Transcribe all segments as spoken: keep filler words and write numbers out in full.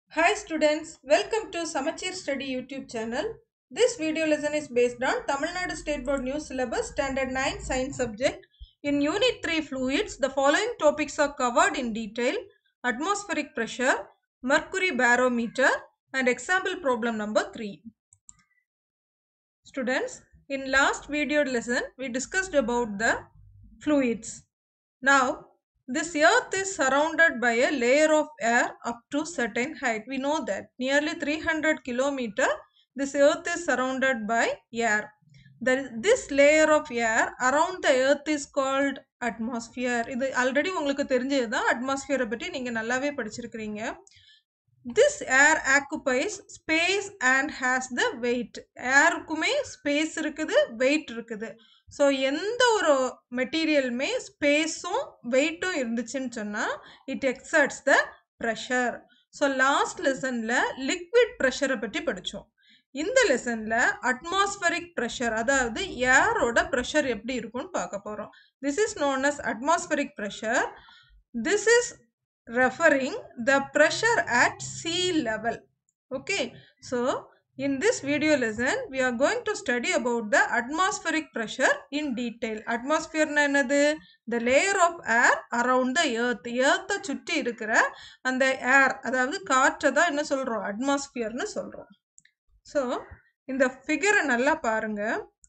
Hi students, welcome to Samachir Study YouTube channel. This video lesson is based on Tamil Nadu State Board New Syllabus Standard nine Science subject. In Unit three Fluids, the following topics are covered in detail: atmospheric pressure, mercury barometer, and example problem number three. Students, in last video lesson, we discussed about the fluids. Now, this earth is surrounded by a layer of air up to certain height. We know that nearly three hundred kilometer this earth is surrounded by air. The, this layer of air around the earth is called atmosphere. இது already உங்களுக்கு தெரிஞ்சதுதான். atmosphere பற்றி நீங்க நல்லாவே படிச்சிருக்கிறீங்க. This air occupies space and has the weight. ஏருக்குமே space இருக்குது, weight இருக்குது. So எந்த ஒரு மெட்டீரியலுமே ஸ்பேஸும் வெயிட்டும் இருந்துச்சுன்னு சொன்னால் it exerts the pressure. So last லெசனில் லிக்விட் ப்ரெஷரை பற்றி படித்தோம். இந்த லெசனில் அட்மாஸ்பரிக் ப்ரெஷர், அதாவது ஏரோட ப்ரெஷர் எப்படி இருக்குன்னு பார்க்க போகிறோம். This is known as atmospheric pressure. This is referring the pressure at sea level. Okay, so in this video lesson we are going to study about the atmospheric pressure in detail. Atmosphere na enadhu? The layer of air around the earth. earth சுற்றி இருக்கிற அந்த air, அதாவது காற்றை தான் என்ன சொல்றோம்? atmosphere னு சொல்றோம். So இந்த figure நல்லா பாருங்க.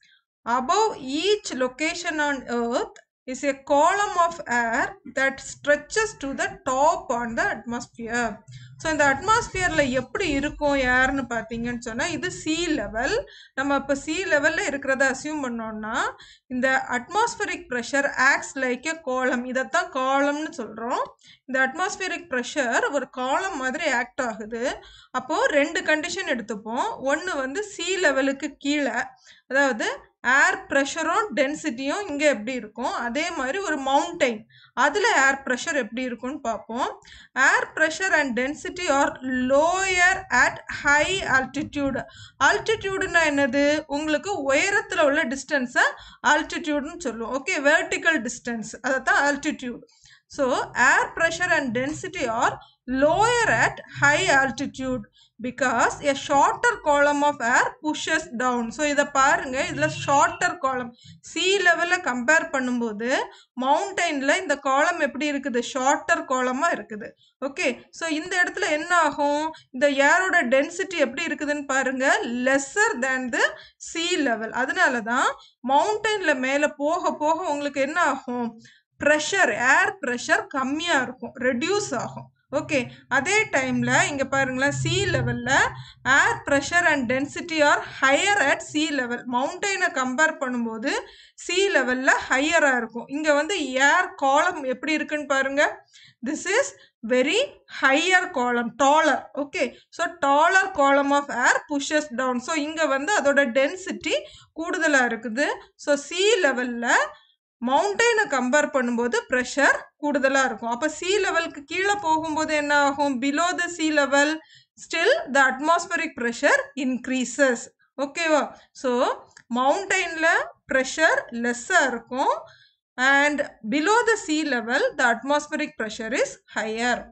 Above each location on earth is a column of air that stretches to the top on the atmosphere. So இந்த atmosphereல எப்படி இருக்கும் ஏர்னு பார்த்தீங்கன்னு சொன்னா இது sea level. நம்ம இப்ப sea levelல இருக்கிறத அசியூம் பண்ணோம்னா இந்த atmospheric pressure acts like a column. இதத்தான் காலம்னு சொல்றோம். இந்த atmospheric pressure ஒரு காலம் மாதிரி ஆக்ட் ஆகுது. அப்போ ரெண்டு கண்டிஷன் எடுத்துப்போம். ஒன்னு வந்து sea levelக்கு கீழே, அதாவது ஏர் ப்ரெஷரும் டென்சிட்டியும் இங்கே எப்படி இருக்கும், அதே மாதிரி ஒரு மவுண்டைன் அதில் ஏர் ப்ரெஷர் எப்படி இருக்கும்னு பார்ப்போம். Air pressure and density are lower at high altitude. ஆல்டிடியூடுன்னா என்னது? உங்களுக்கு உயரத்தில் உள்ள டிஸ்டன்ஸை ஆல்டிடியூடுன்னு சொல்லுவோம். ஓகே, வெர்டிக்கல் டிஸ்டன்ஸ், அதை தான் altitude. So air pressure and density are lower at high altitude because a shorter column of air pushes down. So இத பாருங்க, இதுல shorter column sea level compare பண்ணும்போது மவுண்டன்ல இந்த காலம் எப்படி இருக்குது? shorter column இருக்குது. ஓகே, ஸோ இந்த இடத்துல என்ன ஆகும்? இந்த ஏரோட டென்சிட்டி எப்படி இருக்குதுன்னு பாருங்க, lesser than the sea level. அதனால தான் மவுண்டன்ல மேல போக போக உங்களுக்கு என்ன ஆகும்? ப்ரெஷர், ஏர் ப்ரெஷர் கம்மியாக இருக்கும், ரெடியூஸ் ஆகும். ஓகே, அதே டைமில் இங்கே பாருங்களேன், சி லெவலில் air pressure and density are higher at sea level. மவுண்டனை கம்பேர் பண்ணும்போது சி லெவலில் ஹையராக இருக்கும். இங்கே வந்து ஏர் காலம் எப்படி இருக்குன்னு பாருங்க, this is very higher column, taller. Okay, so taller column of air pushes down. So இங்கே வந்து அதோட டென்சிட்டி கூடுதலாக இருக்குது. ஸோ சி லெவலில் மவுண்டனை கம்பேர் பண்ணும்போது ப்ரெஷர் கூடுதலாக இருக்கும். அப்போ சி லெவலுக்கு கீழே போகும்போது என்ன ஆகும்? Below the sea level still the atmospheric pressure increases. ஓகேவா? ஸோ மவுண்டனில் ப்ரெஷர் லெஸ்ஸாக இருக்கும் and below the sea level the atmospheric pressure is higher.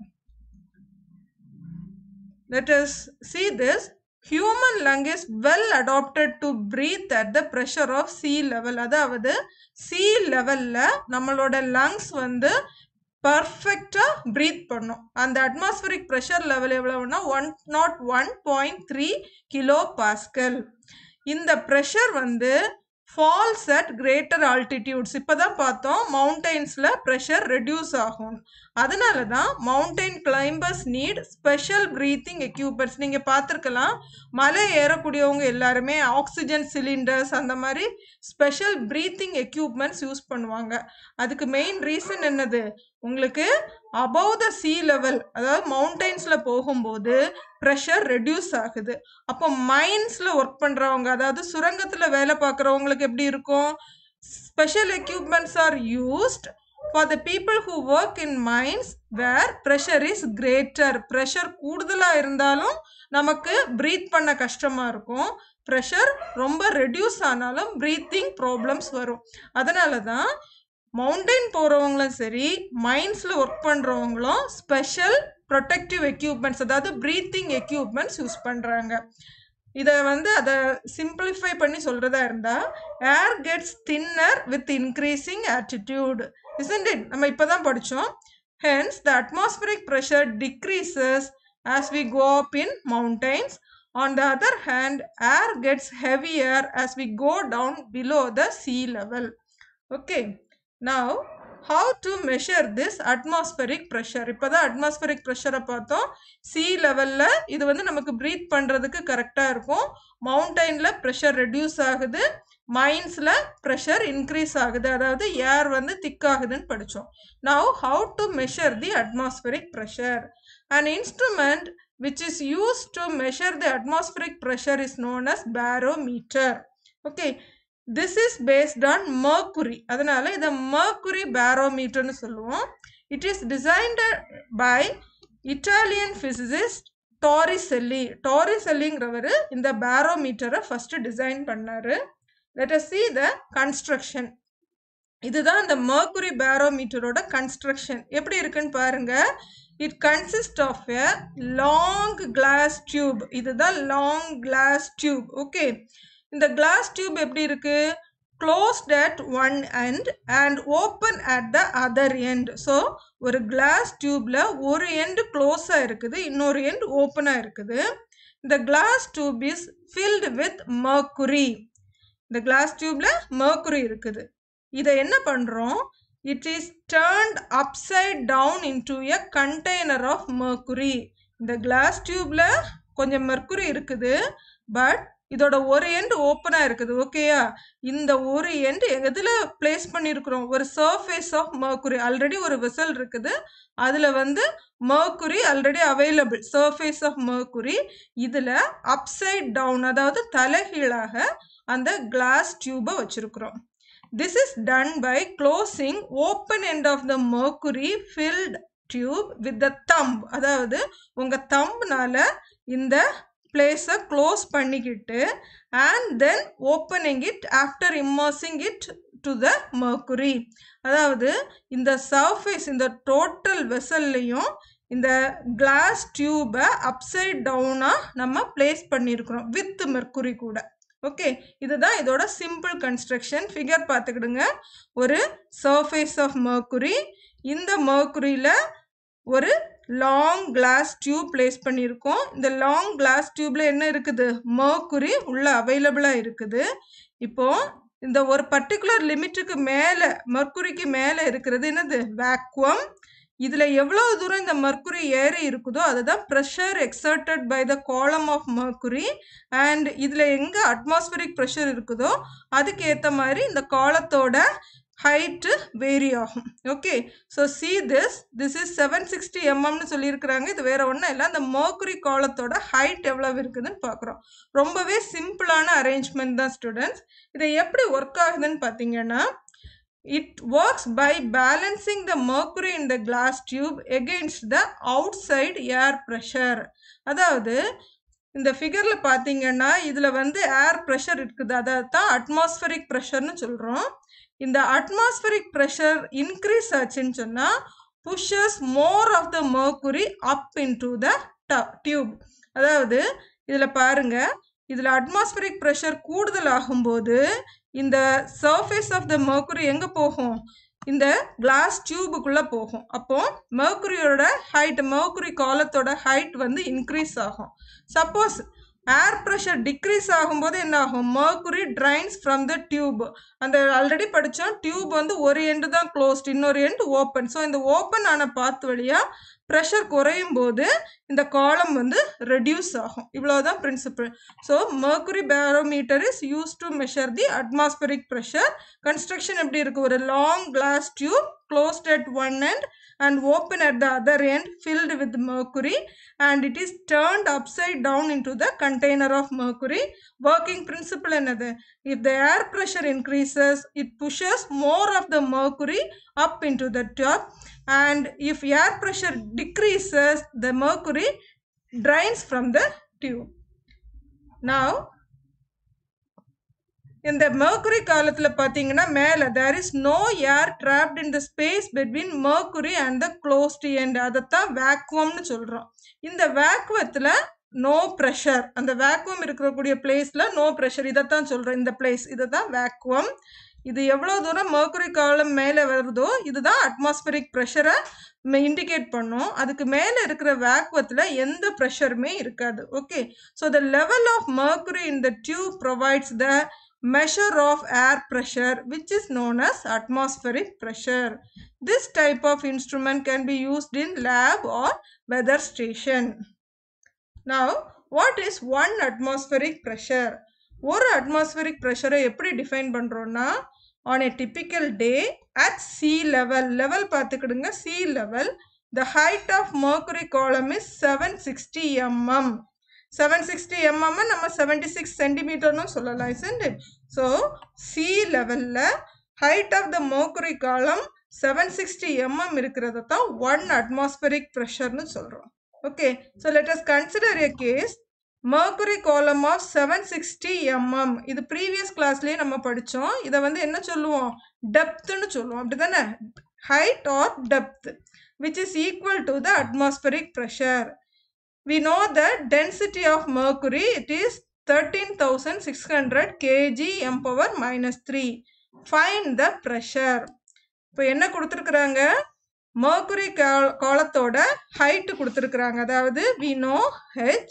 Let us see this. Human lung is well adapted to breathe at the pressure of sea level. அதாவது sea levelல நம்மளோட lungs வந்து பர்ஃபெக்டா breathe பண்ணும். அந்த atmospheric pressure level எவ்வளவுனா one nought one point three kilo pascal. இந்த pressure வந்து ஃபால்ஸ் அட் கிரேட்டர் ஆல்டிடியூட்ஸ். இப்போ தான் பார்த்தோம் மவுண்டன்ஸில் ப்ரெஷர் ரெடியூஸ் ஆகும். அதனால தான் mountain climbers need special breathing equipments. நீங்கள் பார்த்துருக்கலாம், மலை ஏறக்கூடியவங்க எல்லாருமே ஆக்சிஜன் சிலிண்டர்ஸ் அந்த மாதிரி ஸ்பெஷல் ப்ரீத்திங் எக்யூப்மெண்ட்ஸ் யூஸ் பண்ணுவாங்க. அதுக்கு மெயின் ரீசன் என்னது? உங்களுக்கு அபவ் த சி லெவல், அதாவது மவுண்டன்ஸில் போகும்போது ப்ரெஷர் ரெடியூஸ் ஆகுது. அப்போ மைன்ஸில் ஒர்க் பண்ணுறவங்க, அதாவது சுரங்கத்தில் வேலை பார்க்குறவங்களுக்கு எப்படி இருக்கும்? Special equipments are used for the people who work in mines where pressure is greater. Pressure கூடுதலாக இருந்தாலும் நமக்கு ப்ரீத் பண்ண கஷ்டமாக இருக்கும். ப்ரெஷர் ரொம்ப ரெடியூஸ் ஆனாலும் ப்ரீத்திங் ப்ராப்ளம்ஸ் வரும். அதனால தான் மவுண்டன் போகிறவங்களும் சரி, மைன்ஸில் ஒர்க் பண்ணுறவங்களும் ஸ்பெஷல் protective equipments, அதாவது breathing equipments யூஸ் பண்றாங்க. இதை வந்து அதை சிம்பிளிஃபை பண்ணி சொல்றதா இருந்தா air gets thinner with increasing altitude, isn't it? நம்ம இப்பதான் படிச்சோம். Hence the atmospheric pressure decreases as we go up in mountains. On the other hand, air gets heavier as we go down below the sea level. Okay, now how to measure this atmospheric pressure? இப்போதான் atmospheric pressure பார்த்தோம். sea levelல இது வந்து நமக்கு breathe பண்றதுக்கு கரெக்டா இருக்கும். mountainல pressure reduce ஆகுது, minesல pressure increase ஆகுது, அதாவது air வந்து thick ஆகுதுன்னு படிச்சோம். Now how to measure the atmospheric pressure? An instrument which is used to measure the atmospheric pressure is known as barometer. Okay, this is based on mercury, அதனால இத mercury barometer னு சொல்லுவோம். It is designed by Italian physicist Torricelli. Torricelliங்கிறவர் இந்த barometer first design பண்ணாரு. Let us see the construction. இதுதான் இந்த mercury barometer ஓட construction. எப்படி இருக்குன்னு பாருங்க. It consists of a long glass tube. இதுதான் long glass tube. Okay, இந்த glass tube எப்படி இருக்கு? Closed at one end and open at the other end. So ஒரு glass tubeல ஒரு end close ஆ இருக்குது, இன்னொரு end open ஆ இருக்குது. இந்த glass tube is filled with mercury. இந்த glass tubeல mercury இருக்குது. இதை என்ன பண்றோம்? It is turned upside down into a container of mercury. இந்த glass tubeல கொஞ்சம் mercury இருக்குது, பட் இதோட ஒரு end ஓப்பனா இருக்குது. ஓகேயா? இந்த ஒரு end எதுல பிளேஸ் பண்ணிருக்கிறோம்? ஒரு surface of mercury. ஆல்ரெடி ஒரு வெசல் இருக்குது, அதுல வந்து mercury already available, surface of mercury. இதுல upside down, அதாவது தலைகீழாக அந்த glass tube வச்சிருக்கிறோம். This is done by closing open end of the mercury filled tube with the thumb. அதாவது உங்க thumbனால இந்த place close பண்ணிக்கிட்டு and then opening it after immersing it to the mercury. அதாவது இந்த surface, இந்த total vesselலையும் இந்த glass tube upside down நம்ம place பண்ணிருக்கிறோம் with mercury கூட. ஓகே, இதுதான் இதோட சிம்பிள் கன்ஸ்ட்ரக்ஷன். ஃபிகர் பார்த்துக்கிடுங்க. ஒரு சர்ஃபேஸ் ஆஃப் mercury, இந்த mercuryல ஒரு லாங் கிளாஸ் டியூப் பிளேஸ் பண்ணியிருக்கோம். இந்த லாங் கிளாஸ் டியூப்ல என்ன இருக்குது? mercury உள்ள அவைலபிளா இருக்குது. இப்போ இந்த ஒரு பர்டிகுலர் லிமிட்டுக்கு மேல, mercuryக்கு மேல இருக்கிறது என்னது? வேக்குவம். இதுல எவ்வளவு தூரம் இந்த mercury ஏறி இருக்குதோ அதுதான் pressure exerted by the column of mercury. and இதுல எங்க atmospheric pressure இருக்குதோ அதுக்கு ஏத்த மாதிரி இந்த காலத்தோட height vary ஆகும். Okay, so see this, this is seven sixty millimeters னு சொல்லியிருக்கிறாங்க. இது வேற ஒன்றும் இல்லை, அந்த mercury காலத்தோட height எவ்வளவு இருக்குதுன்னு பார்க்குறோம். ரொம்பவே சிம்பிளான அரேஞ்ச்மெண்ட் தான் ஸ்டூடெண்ட்ஸ். இதை எப்படி ஒர்க் ஆகுதுன்னு பார்த்தீங்கன்னா, it works by balancing the mercury in the glass tube against the outside air pressure. அதாவது இந்த ஃபிகர்ல பார்த்தீங்கன்னா இதுல வந்து ஏர் ப்ரெஷர் இருக்குது, அதாவது தான் அட்மாஸ்பரிக் ப்ரெஷர்னு சொல்றோம். இந்த அட்மாஸ்பரிக் ப்ரெஷர் இன்க்ரீஸ் ஆச்சுன்னு சொன்னா pushes more of the mercury up into the tube. அதாவது இதுல பாருங்க, இதுல அட்மாஸ்பரிக் ப்ரெஷர் கூடுதல் ஆகும்போது இந்த சர்ஃபேஸ் ஆஃப் த mercury எங்க போகும்? இந்த கிளாஸ் டியூபுக்குள்ள போகும். அப்போ mercuryயோட ஹைட், mercury காலத்தோட ஹைட் வந்து இன்க்ரீஸ் ஆகும். சப்போஸ் ஏர் ப்ரெஷர் டிக்ரீஸ் ஆகும்போது என்ன ஆகும்? mercury drains from the tube. அந்த ஆல்ரெடி படித்தோம், டியூப் வந்து ஒரு எண்டு தான் க்ளோஸ்ட், இன்னொரு எண்டு ஓப்பன். ஸோ இந்த ஓப்பன் ஆன பாத் வழியா ப்ரெஷர் குறையும் போது இந்த காலம் வந்து ரெடியூஸ் ஆகும். இவ்வளோதான் principle. So mercury barometer is used to measure the atmospheric pressure. Construction எப்படி இருக்கு? ஒரு long glass tube closed at one end and open at the other end filled with mercury, and it is turned upside down into the container of mercury. Working principle என்னது? If the air pressure increases, it pushes more of the mercury up into the tube, and if air pressure decreases, the mercury drains from the tube. Now இந்த mercury காலத்துல பாத்தீங்கன்னா மேல there is no air trapped in the space between mercury and the closed end. அதத்தான் vacuumனு சொல்றோம். இந்த vacuumத்துல no pressure, அந்த vacuum இருக்கக்கூடிய பிளேஸ்ல no pressure, இதத்தான் சொல்றோம். இந்த பிளேஸ் இதுதான் vacuum. இது எவ்வளவு தூரம் mercury காலம் மேல வருதோ இதுதான் atmospheric pressure indicate பண்ணும். அதுக்கு மேல இருக்கிற vacuumத்துல எந்த pressureமே இருக்காது. Okay, so the level of mercury in the tube provides the measure of air pressure, which is known as atmospheric pressure. This type of instrument can be used in lab or weather station. Now, what is one atmospheric pressure? ஒரு atmospheric pressure எப்படி define பண்றோம்னா, on a typical day at sea level, level பார்த்துக்கிடுங்க, sea level, the height of mercury column is seven hundred sixty millimeters. seven hundred sixty millimeters நம்ம seventy-six centimeters னு சொல்லலாம், isn't it? So, sea level ல height of the mercury column seven hundred sixty millimeters இருக்கிறத தான் one atmospheric pressure னு சொல்றோம். Okay, so let us consider a case. mercury column of seven hundred sixty millimeters. இது previous classலயே நம்ம படிச்சோம். இத வந்து என்ன சொல்லுவோம்? depth னு சொல்லுவோம். அப்படிதானே? height or depth, which is equal to the atmospheric pressure. We know the density of mercury, it is thirteen thousand six hundred kilograms m power minus three. Find the pressure. இப்போ என்ன கொடுத்திருக்காங்க? mercury காலத்தோட height கொடுத்திருக்காங்க. அதாவது we know h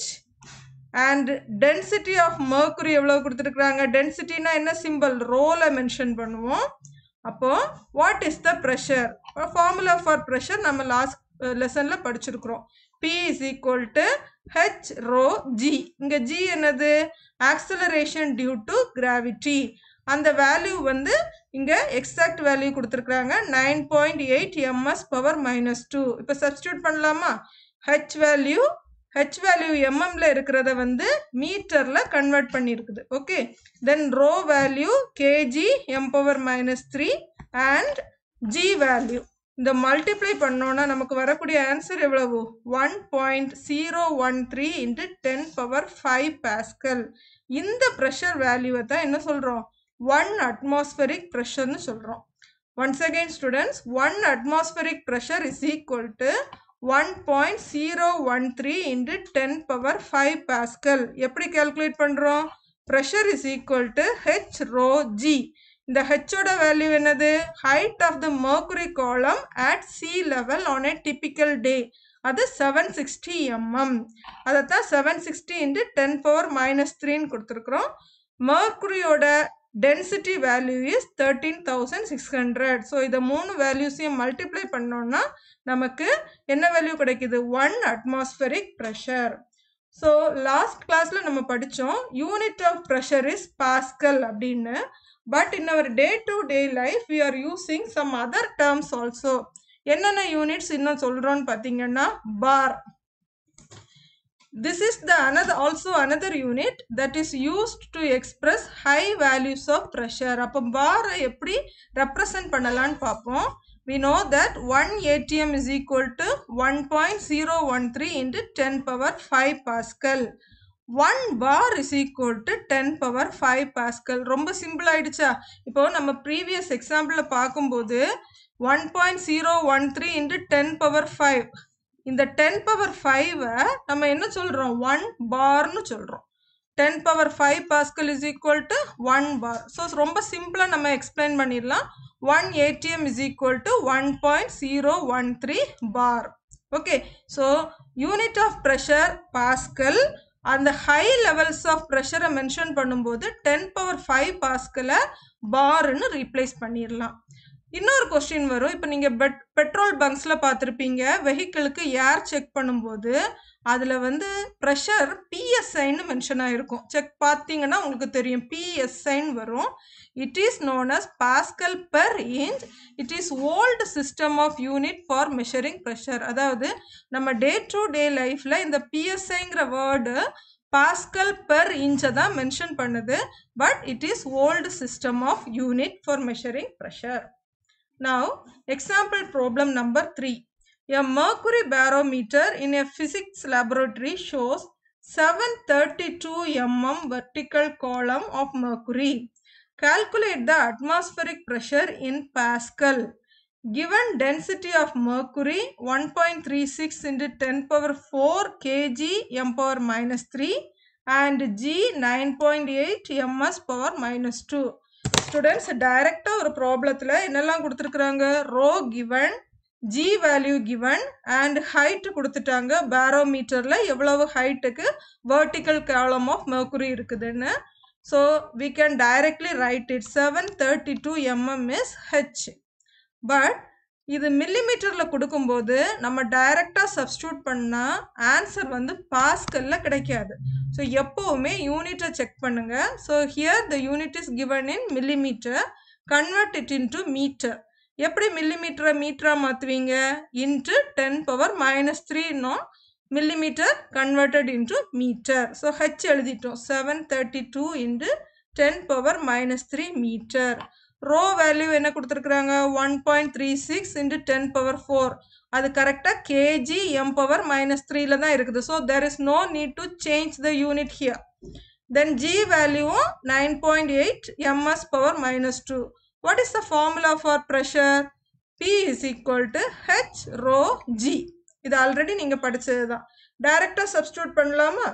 and density of mercury எவ்வளவு கொடுத்திருக்காங்க? density னா என்ன symbol? rho ல mention பண்ணுவோம். அப்போ what is the pressure? formula for pressure நம்ம last lessonல படிச்சிருக்கிறோம். P is equal to h rho g. இங்க g என்னது? acceleration due to gravity. அந்த வேல்யூ வந்து இங்க எக்ஸாக்ட் வேல்யூ கொடுத்திருக்காங்க nine point eight meters power minus two. இப்போ சப்ஸ்டிட்யூட் பண்ணலாமா? h value h value mm ல இருக்கிறத வந்து மீட்டர்ல கன்வர்ட் பண்ணிருக்குது. Okay, then rho value kg m power minus three and g value இந்த மல்டிப்ளை பண்ணோம்னா நமக்கு வரக்கூடிய ஆன்சர் எவ்வளவு? one point zero one three into ten power five pascal. இந்த பிரஷர் வேல்யூவை தான் என்ன சொல்றோம்? one atmospheric pressure னு சொல்றோம். Once again students, one atmospheric pressure is equal to one point zero one three into ten power five pascal. எப்படி calculate பண்றோம்? pressure is equal to h rho g. இந்த h ஓட value என்னது? height of the mercury column at sea level on a typical day. அது seven hundred sixty millimeters. அதத்தான் seven hundred sixty into ten power minus three னு கொடுத்திருக்கிறோம். mercury ஓட density value is thirteen thousand six hundred. so இத மூணு வேல்யூஸையும் multiply பண்ணோம்னா நமக்கு என்ன வேல்யூ கிடைக்குது? one atmospheric pressure. so last classல நம்ம படிச்சோம் unit of pressure is pascal அப்படின்னு. but in our day to day life we are using some other terms also. என்னென்ன யூனிட்ஸ் இன்னும் சொல்றோம்னு பாத்தீங்கன்னா bar. This is the another also another unit that is used to express high values of pressure. அப்ப bar எப்படி represent பண்ணலாம்னு பாப்போம். We know that one atm is equal to one point zero one three into ten power five pascal. one bar is equal to ten power five pascal. ரொம்ப simple ஆயிடுச்சா? இப்போ நம்ம previous example பார்க்கும்போது one point zero one three into ten power five, இந்த ten power five நம்ம என்ன சொல்றோம்? one bar னு சொல்றோம். ten power five pascal is equal to one bar. so ரொம்ப சிம்பிளா நம்ம explain பண்ணிடலாம். one atm is equal to one point zero one three bar. okay, so unit of pressure pascal. அந்த high levels of pressure mention பண்ணும்போது ten power five pascal bar னு replace பண்ணிடலாம். இன்னொரு question வரும். இப்போ நீங்க பெட்ரோல் பங்க்ஸ்ல பார்த்திருப்பீங்க, வெஹிக்கிளுக்கு ஏர் செக் பண்ணும்போது அதுல வந்து பிரஷர் P S I ன்னு மென்ஷன் ஆயிருக்கும். செக் பார்த்தீங்கன்னா உங்களுக்கு தெரியும் P S I ன்னு வரும். It is known as pascal per inch. It is old system of unit for measuring pressure. அதாவது நம்ம டே டு டே லைஃப்ல இந்த P S I ங்கிற வேர்டு pascal per inch தான் மென்ஷன் பண்ணுது. But it is old system of unit for measuring pressure. Now, example problem number three. A mercury barometer in a physics laboratory shows seven hundred thirty-two millimeter vertical column of mercury. calculate the atmospheric pressure in Pascal. Given density of mercury one point three six into ten power four kilograms m power minus three and G nine point eight ms power minus two. Students, direct ஒரு ப்ராப்ளத்தில் என்னெல்லாம் கொடுத்துருக்குறாங்க? Rho given, G value given and height கொடுத்துட்டாங்க. barometerல எவ்வளவு ஹைட்டுக்கு vertical column of mercury இருக்குதுன்னு. So we can directly write it seven thirty-two millimeters is H. But இது millimeterல கொடுக்கும்போது நம்ம டைரக்டா சப்ஸ்டிட்யூட் பண்ணா ஆன்சர் வந்து பாஸ்கல்ல கிடைக்காது. ஸோ எப்பவுமே யூனிட்டை செக் பண்ணுங்க. So here the unit is given in millimeter. Convert it into meter. எப்படி millimeter மீட்டரா மாத்துவீங்க? into ten power minus three no millimeter converted into meter. So H எழுதிட்டோம். seven thirty-two into ten power minus three meter. Rho value என்ன கொடுத்திருக்காங்க? one point three six into ten power four. அது கரெக்ட்டா kg m power minus three ல தான் இருக்குது. So there is no need to change the unit here. Then G value nine point eight ms power minus two. What is the formula for pressure? P is equal to H rho G. இது ஆல்ரெடி நீங்க படிச்சதுதான். டைரக்டா substitute பண்ணலாமா?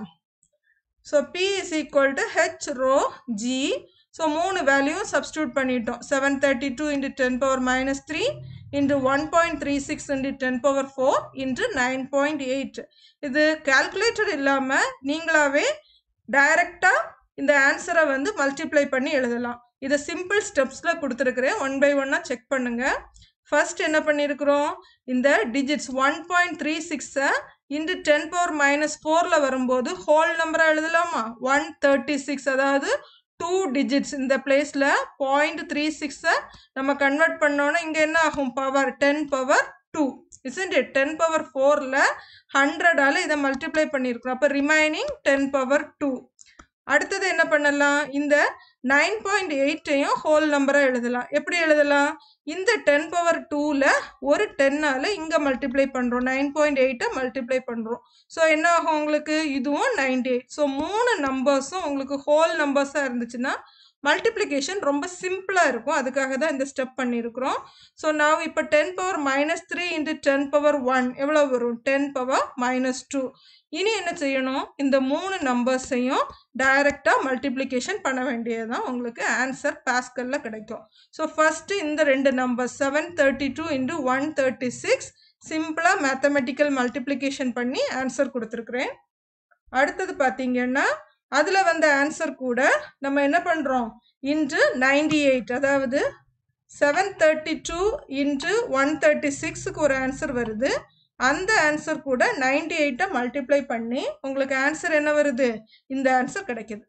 So P is equal to H rho G. So மூணு value substitute பண்ணிட்டோம். seven thirty-two into ten power minus three into one point three six into ten power four into nine point eight. இது calculator இல்லாம நீங்களாவே டைரக்டா இந்த ஆன்சரை வந்து multiply பண்ணி எழுதலாம். இதை சிம்பிள் ஸ்டெப்ஸ்ல கொடுத்துருக்கிறேன். ஒன் பை ஒன்னா செக் பண்ணுங்க. ஃபர்ஸ்ட் என்ன பண்ணியிருக்கிறோம்? இந்த டிஜிட்ஸ் ஒன் பாயிண்ட் த்ரீ சிக்ஸை இன்டு டென் பவர் மைனஸ் ஃபோர்ல வரும்போது ஹோல் நம்பரா எழுதலாமா? ஒன் தேர்ட்டி சிக்ஸ், அதாவது டூ டிஜிட்ஸ் இந்த பிளேஸ்ல பாயிண்ட் த்ரீ சிக்ஸை நம்ம கன்வெர்ட் பண்ணோன்னா இங்க என்ன ஆகும்? Power ten power two. isn't it? ten power four ல hundred ஆல இதை மல்டிப்ளை பண்ணியிருக்கிறோம். அப்போ ரிமைனிங் டென் பவர் டூ. அடுத்தது என்ன பண்ணலாம்? இந்த நைன் பாயிண்ட் எயிட்டையும் ஹோல் நம்பராக எழுதலாம். எப்படி எழுதலாம்? இந்த டென் பவர் டூவில் ஒரு டென்னால இங்கே மல்டிப்ளை பண்ணுறோம். நைன் பாயிண்ட் எயிட்டை மல்டிப்ளை பண்ணுறோம். ஸோ என்ன ஆகும் உங்களுக்கு? இதுவும் நைன்டி எயிட். ஸோ மூணு நம்பர்ஸும் உங்களுக்கு ஹோல் நம்பர்ஸாக இருந்துச்சுன்னா மல்டிப்ளிகேஷன் ரொம்ப சிம்பிளாக இருக்கும். அதுக்காக தான் இந்த ஸ்டெப் பண்ணியிருக்கிறோம். ஸோ நான் இப்போ ten power minus three into ten power one எவ்வளோ வரும்? Ten power minus two. இனி என்ன செய்யணும்? இந்த மூணு நம்பர்ஸையும் டைரக்டாக மல்டிப்ளிகேஷன் பண்ண வேண்டியதுதான். உங்களுக்கு ஆன்சர் பாஸ்கல்ல கிடைக்கும். ஸோ ஃபர்ஸ்ட் இந்த ரெண்டு number seven thirty two into one thirty six சிம்பிளாக மேத்தமெட்டிக்கல் மல்டிப்ளிகேஷன் பண்ணி ஆன்சர் கொடுத்துருக்குறேன். அடுத்தது பார்த்தீங்கன்னா அதில் வந்த ஆன்சர் கூட நம்ம என்ன பண்ணுறோம்? இன்ட்டு நைன்டி எயிட், அதாவது seven thirty two into one thirty சிக்ஸுக்கு ஒரு ஆன்சர் வருது. அந்த ஆன்சர் கூட நைன்டி எயிட்டை மல்டிப்ளை பண்ணி உங்களுக்கு ஆன்சர் என்ன வருது? இந்த ஆன்சர் கிடைக்குது.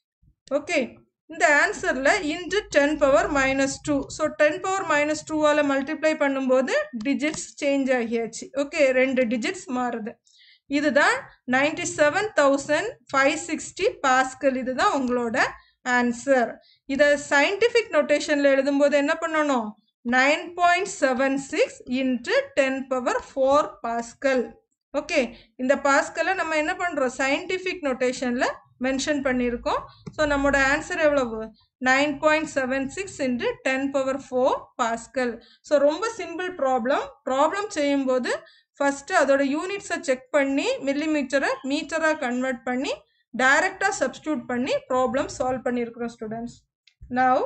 ஓகே, இந்த ஆன்சரில் into ten power minus two. So ten power minus டூவால் மல்டிப்ளை பண்ணும்போது டிஜிட்ஸ் சேஞ்ச் ஆகியாச்சு. ஓகே, ரெண்டு டிஜிட்ஸ் மாறுது. இதுதான் ninety seven thousand five sixty pascal. இதுதான் உங்களோட ஆன்சர். இதை சயின்டிஃபிக் நோட்டேஷனில் எழுதும்போது என்ன பண்ணணும்? Nine point seven six into ten power four pascal. Okay, இந்த பாஸ்கலை நம்ம என்ன பண்ணுறோம்? சயின்டிஃபிக் நோட்டேஷனில் மென்ஷன் பண்ணியிருக்கோம். ஸோ நம்மளோட ஆன்சர் எவ்வளவு? Nine point seven six into ten power four pascal. So ரொம்ப சிம்பிள் ப்ராப்ளம். ப்ராப்ளம் செய்யும்போது ஃபஸ்ட்டு அதோட யூனிட்ஸை செக் பண்ணி மில்லிமீட்டரை மீட்டராக கன்வெர்ட் பண்ணி டைரக்டாக சப்ஸ்டியூட் பண்ணி ப்ராப்ளம் சால்வ் பண்ணியிருக்கிறோம் students. Now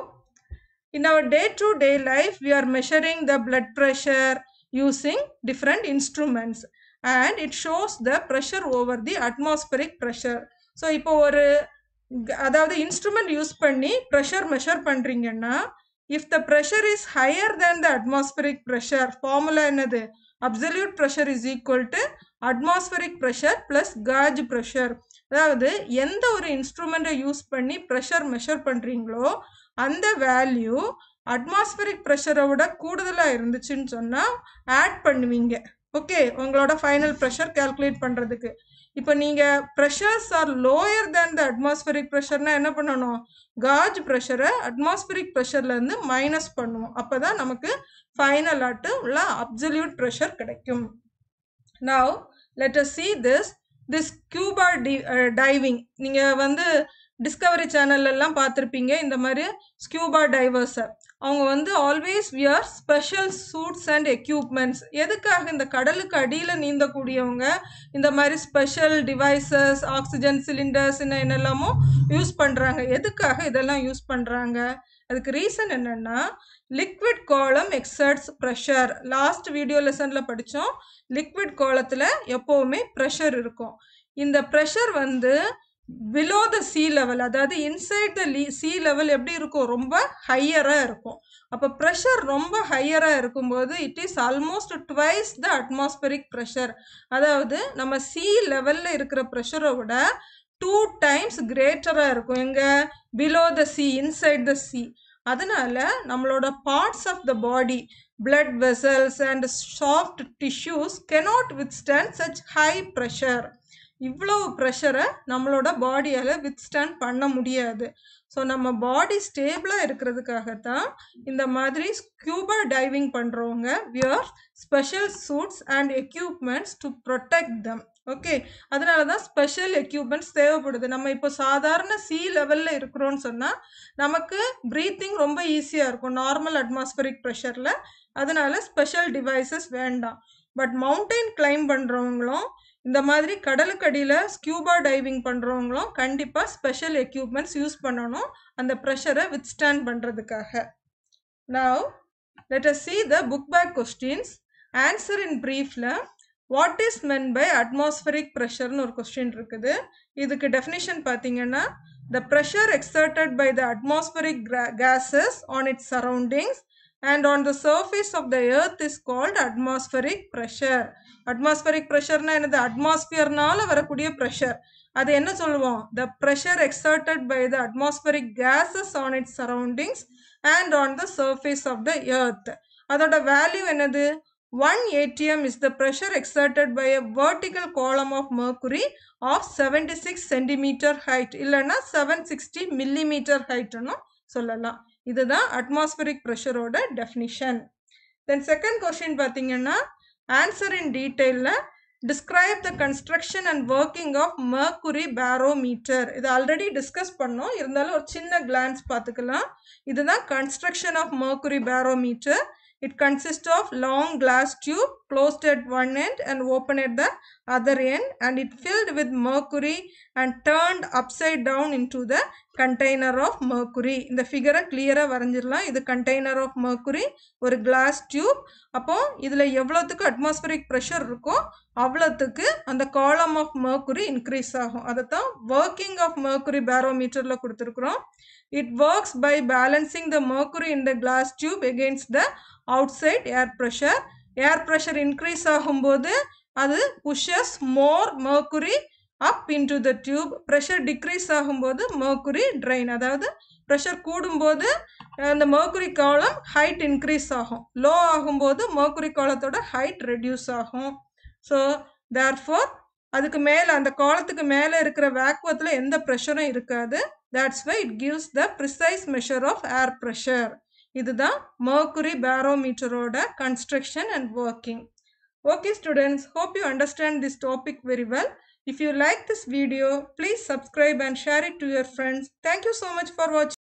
in our day-to-day life we are measuring the blood pressure using different instruments and it shows the pressure over the atmospheric pressure. So இப்போ ஒரு அதாவது இன்ஸ்ட்ருமெண்ட் யூஸ் பண்ணி pressure measure பண்ணுறீங்கன்னா if the pressure is higher than the atmospheric pressure, formula என்னது? absolute pressure is equal to atmospheric pressure plus gauge pressure. அதாவது எந்த ஒரு இன்ஸ்ட்ருமெண்ட்டை யூஸ் பண்ணி ப்ரெஷர் மெஷர் பண்ணுறீங்களோ அந்த வேல்யூ அட்மாஸ்பரிக் ப்ரெஷரை விட கூடுதலாக இருந்துச்சுன்னு சொன்னால் ஆட் பண்ணுவீங்க. ஓகே, உங்களோட ஃபைனல் ப்ரெஷர் கால்குலேட் பண்ணுறதுக்கு. இப்போ நீங்கள் pressures are lower than the atmospheric ப்ரெஷர்னா என்ன பண்ணணும்? காஜ் ப்ரெஷரை அட்மாஸ்பரிக் ப்ரெஷர்லேருந்து மைனஸ் பண்ணுவோம். அப்போ தான் நமக்கு ஃபைனல் ஆட்டு உள்ள அப்சல்யூட் ப்ரெஷர் கிடைக்கும். Now let us see this this scuba diving. நீங்கள் வந்து டிஸ்கவரி சேனல்லாம் பார்த்துருப்பீங்க இந்த மாதிரி ஸ்கியூபா டைவர்ஸை. அவங்க வந்து always wear special suits and equipments. எதுக்காக இந்த கடலுக்கு அடியில் நீந்தக்கூடியவங்க இந்த மாதிரி ஸ்பெஷல் டிவைசஸ், ஆக்சிஜன் சிலிண்டர்ஸ் என்னெல்லாமோ யூஸ் பண்ணுறாங்க. எதுக்காக இதெல்லாம் யூஸ் பண்ணுறாங்க? அதுக்கு ரீசன் என்னென்னா, லிக்விட் காலம் எக்ஸர்ட்ஸ் ப்ரெஷர். லாஸ்ட் வீடியோ லெசனில் படித்தோம், லிக்விட் காலத்தில் எப்போவுமே ப்ரெஷர் இருக்கும். இந்த ப்ரெஷர் வந்து பிலோ த சி லெவல், அதாவது இன்சைட் த சி லெவல் எப்படி இருக்கும்? ரொம்ப ஹையராக இருக்கும். அப்போ ப்ரெஷர் ரொம்ப ஹையராக இருக்கும்போது it is almost twice the atmospheric pressure. அதாவது நம்ம சி லெவலில் இருக்கிற ப்ரெஷரை விட டூ டைம்ஸ் கிரேட்டராக இருக்கும். எங்கே? Below the sea, inside the sea. அதனால நம்மளோட parts of the body, blood vessels and soft tissues cannot withstand such high pressure. இவ்வளவு ப்ரெஷரை நம்மளோட பாடியால் வித்ஸ்டாண்ட் பண்ண முடியாது. ஸோ நம்ம பாடி ஸ்டேபிளாக இருக்கிறதுக்காகத்தான் இந்த மாதிரி ஸ்கியூபா டைவிங் பண்ணுறவங்க wear special suits and equipments to protect them. Okay, அதனால தான் ஸ்பெஷல் எக்யூப்மெண்ட்ஸ் தேவைப்படுது. நம்ம இப்போ சாதாரண சி லெவலில் இருக்கிறோன்னு சொன்னால் நமக்கு ப்ரீத்திங் ரொம்ப ஈஸியாக இருக்கும் நார்மல் அட்மாஸ்பரிக் ப்ரெஷரில். அதனால ஸ்பெஷல் டிவைசஸ் வேண்டாம். பட் மவுண்டைன் கிளைம் பண்ணுறவங்களும் இந்த மாதிரி கடலுக்கு அடியில் ஸ்கியூபா டைவிங் பண்ணுறவங்களும் கண்டிப்பாக ஸ்பெஷல் எக்யூப்மெண்ட்ஸ் யூஸ் பண்ணணும் அந்த ப்ரெஷரை வித்ஸ்டாண்ட் பண்ணுறதுக்காக. Now let us see the book back questions. Answer in ப்ரீஃபில் what is meant by atmospheric ப்ரெஷர்னு ஒரு கொஸ்டின் இருக்குது. இதுக்கு டெஃபினிஷன் பார்த்தீங்கன்னா, the pressure exerted by the atmospheric gases on its surroundings and on the surface of the earth is called atmospheric pressure. atmospheric pressure na enadhu? atmosphere naala varakuriya pressure. அது என்ன சொல்லுவோம்? the pressure exerted by the atmospheric gases on its surroundings and on the surface of the earth. அதோட வேல்யூ என்னது? one atm is the pressure exerted by a vertical column of mercury of seventy-six centimeter height, இல்லனா seven hundred sixty millimeter height னு சொல்லலாம். இதுதான் atmospheric ப்ரெஷரோட definition. Then second question பார்த்தீங்கன்னா, answer in டீட்டெயிலில் describe the construction and working of mercury barometer. இது already discuss பண்ணோம், இருந்தாலும் ஒரு சின்ன கிளான்ஸ் பார்த்துக்கலாம். இதுதான் construction of mercury barometer. It consists of long glass tube closed at one end and open at the other end, and it filled with mercury and turned upside down into the container of mercury. இந்த ஃபிகரை கிளியராக வரைஞ்சிடலாம். இது container of mercury, ஒரு glass tube. அப்போ இதில் எவ்வளோத்துக்கு atmospheric pressure இருக்கோ அவ்வளோத்துக்கு அந்த காலம் ஆஃப் mercury இன்க்ரீஸ் ஆகும். அதைத்தான் ஒர்க்கிங் ஆஃப் mercury பேரோமீட்டரில் கொடுத்துருக்குறோம். It works by balancing the mercury in the glass tube against the outside air pressure. Air pressure increase ஆகும்போது அது pushes more mercury up into the tube. pressure decrease ஆகும்போது mercury drain. அதாவது pressure கூடும்போது அந்த mercury column height increase ஆகும், low ஆகும்போது mercury columnோட height reduce ஆகும். So therefore அதுக்கு மேலே, அந்த காலத்துக்கு மேலே இருக்கிற வேக்குவத்தில் எந்த ப்ரெஷரும் இருக்காது. That's why it gives the precise measure of air pressure. இதுதான் mercury barometerோட construction and working. Okay students, hope you understand this topic very well. If you like this video, please subscribe and share it to your friends. Thank you so much for watching.